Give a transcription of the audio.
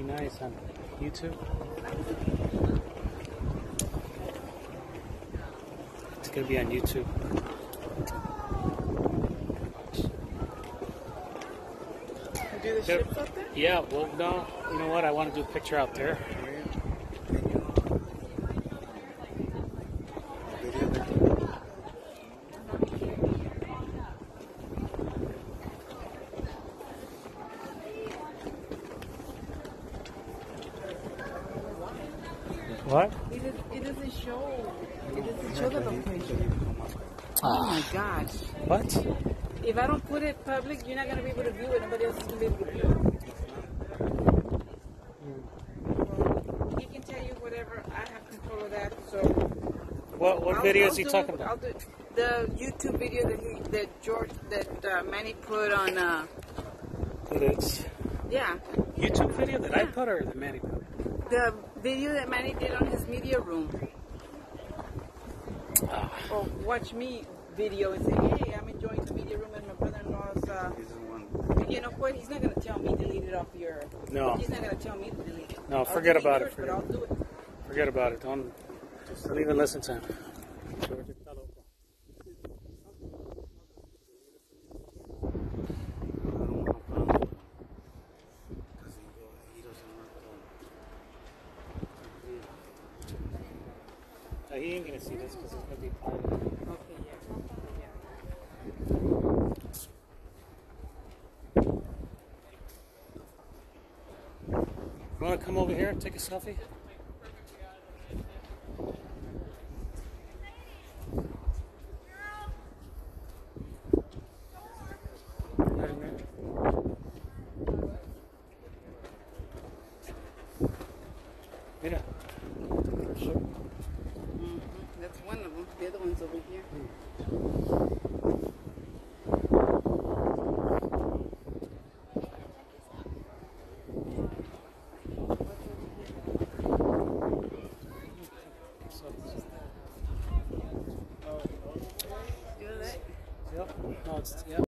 nice on YouTube. It's gonna be on YouTube. Do the ships up there? Yeah, well, no, you know what? I want to do a picture out there. What? It doesn't show. It doesn't show the location. Oh my gosh. What? If I don't put it public, you're not going to be able to view it. Nobody else is going to be able to view it. He can tell you whatever. I have control of that. So. What video is he talking about? I'll do the YouTube video that Manny put on. It's Yeah. YouTube video that I put or the Manny put? The video that Manny did on his media room. Or watch me video and say, hey, I'm enjoying the media room and my brother-in-law's. You know what? He's not going to tell me delete it off your. No. He's not going to tell me to delete it. No, forget about it. But I'll do it. Forget about it. Don't even listen to him. He ain't gonna see this because it's gonna be private. Okay, yeah. You wanna come over here and take a selfie? Mira. That's one of them. The other one's over here. Yep. No, it's, yep.